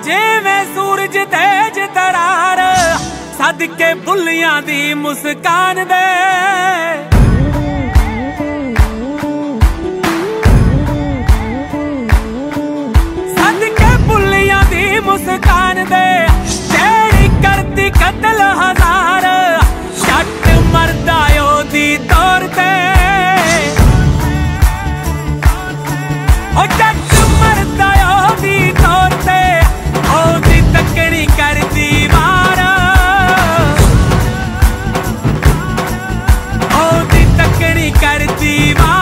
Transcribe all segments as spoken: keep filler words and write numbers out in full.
ਜਿਵੇਂ ਸੂਰਜ ਤੇਜ ਤਰਾਰ ਸਦਕੇ ਬੁੱਲਿਆਂ ਦੀ ਮੁਸਕਾਨ ਦੇ ਸਦਕੇ ਬੁੱਲਿਆਂ ਦੀ ਮੁਸਕਾਨ ਦੇ ਜਿਹੜੀ ਕਰਦੀ ਕਤਲ ਹਜ਼ਾਰ ਜੱਟ ਮਰਦਾ ਉਹਦੀ ਤੌਰ ਤੇ ਉਹ ਜੱਟ ਮਰਦਾ ਉਹਦੀ ਤੌਰ ਤੇ ਉਹਦੀ ਤੱਕਣੀ ਕਰਦੀ ਵਾਰ ਉਹਦੀ ਤੱਕਣੀ ਕਰਦੀ ਵਾਰ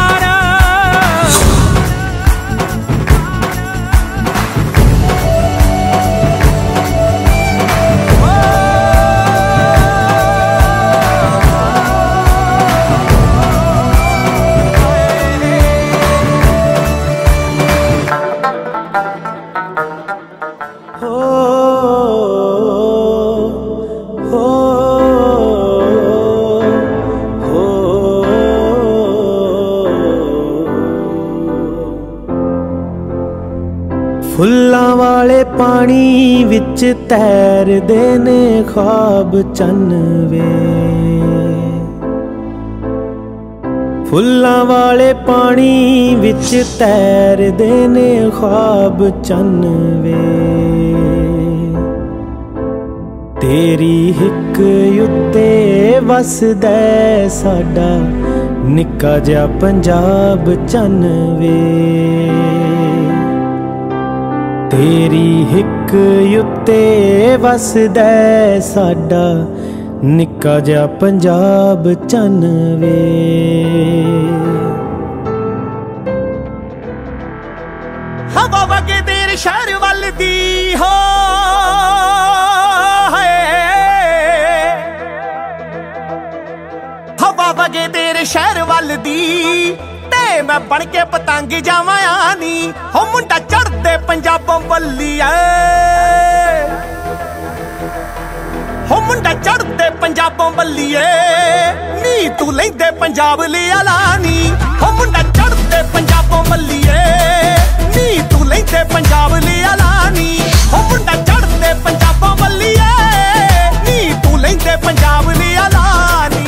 ਫੁੱਲਾਂ ਵਾਲੇ ਪਾਣੀ ਵਿੱਚ ਤੈਰਦੇ ਨੇ ख्वाब ਚੰਨ ਵੇ ਫੁੱਲਾਂ ਵਾਲੇ ਪਾਣੀ ਵਿੱਚ ਤੈਰਦੇ ਨੇ ख्वाब ਚੰਨ ਵੇ ਤੇਰੀ ਹਿੱਕ ਉੱਤੇ ਵਸਦਾ ਸਾਡਾ ਨਿੱਕਾ ਜਿਹਾ ਪੰਜਾਬ ਚੰਨ ਵੇ तेरी हिक उत्ते वसदा साडा निक्का जिहा पंजाब चन वे हवा वगे तेरे शहर वल दी हो हवा वगे तेरे शहर वल दी मैं बन के पतंग जावां नी हो मुंडा चढ़दे पंजाबों बल्लीए हो मुंडा चढ़दे पंजाबों बल्लीए नी तू लैंदे पंजाब लिया लानी हो मुंडा चढ़दे पंजाबों बल्लीए नी तू लैंदे पंजाब लिया लानी हो मुंडा चढ़दे पंजाबों बल्लीए नी तू लैंदे पंजाब लिया लानी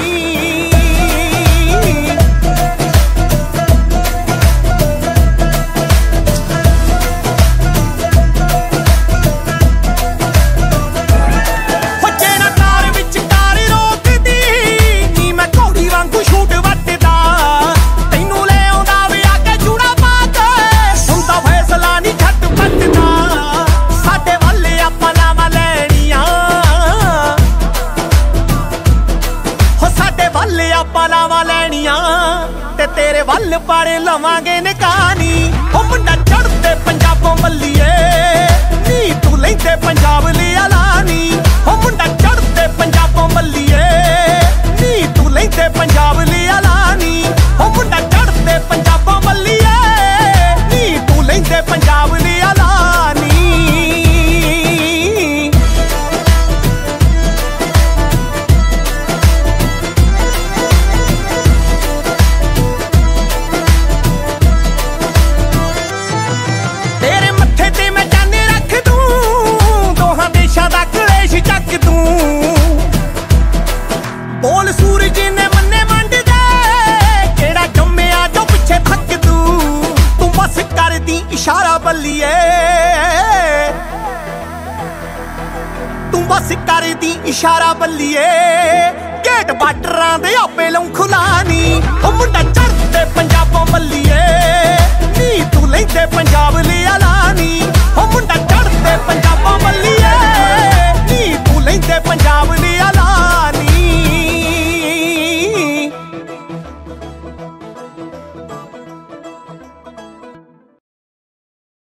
तेरे वल पाड़े लवांगे निकानी हो मुंडा चढ़दे पंजाबों बल्लीए नी तू लैंदे पंजाब लिया लानी हो मुंडा चढ़दे पंजाबों बल्लीए नी तू लैंदे पंजाब लिया लानी हो मुंडा चढ़दे पंजाबों बल्लीए नी तू लैंदे पंजाब लिया लानी बोल सूरज ने मन्ने मंड दे केड़ा जम्मिया जो पिछे थक दू तू बस कर दी इशारा बल्लीए तू बस कर दी इशारा बल्लीए गेट बार्डरां दे आपे लौं खुलानी ओ मुंडा चढ़दे पंजाबों बल्लीए नी तू लैंदे पंजाब लिया ला